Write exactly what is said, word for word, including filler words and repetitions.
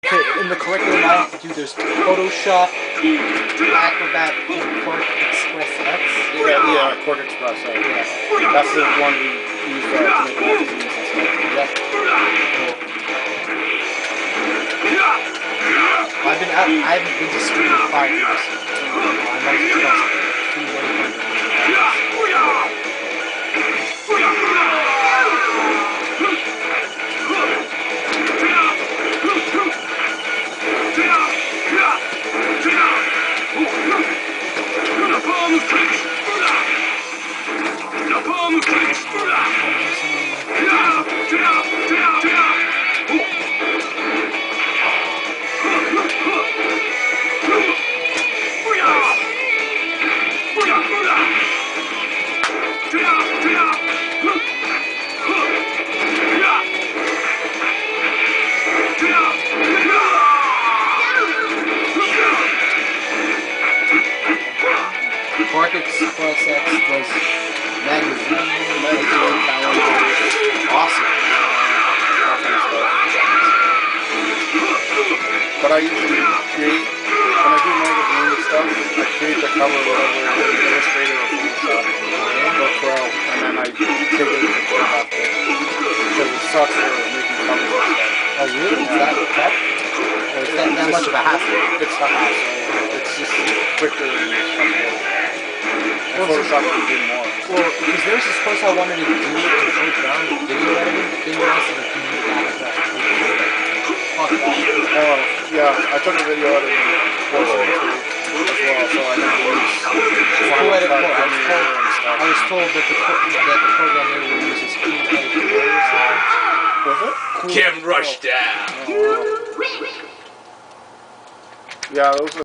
okay, in the curriculum I have to do, there's Photoshop, Acrobat, and Quark Express X. Yeah, yeah, Quark Express. So Yeah. that's the one we use uh, to make magazines and stuff. Yep. I've been out, I haven't been to school in five years. I might as well see what I'm doing. Quark Express X was magazine, magazine, calendars, awesome. But I usually create, when I do magazine stuff, I create the cover whatever Illustrator or Photoshop or Pro, and then I take it to Pro after. Because it sucks for making covers and stuff. Oh really? Is that tough? Or is that that much of a hassle? It's a hassle. It's just quicker and stuff. And Photoshop can do more. Well, because there's this course I wanted to do to break down with video editing, but then you also have to do that. Fuck that. Oh, yeah, I took a video editing course or two as well, so I know to use Final Edit Cut, Pro. I was Premiere, told, and stuff. I was told that the, pro- that the program they will use is Cool Edit Pro or something. Was it? Kim Rushdown. Oh, wow. Yeah, those are